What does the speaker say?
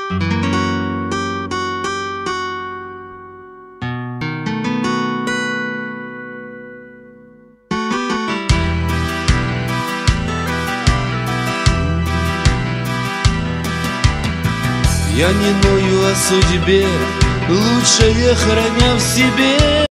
Я не ною о судьбе, лучше я храня в себе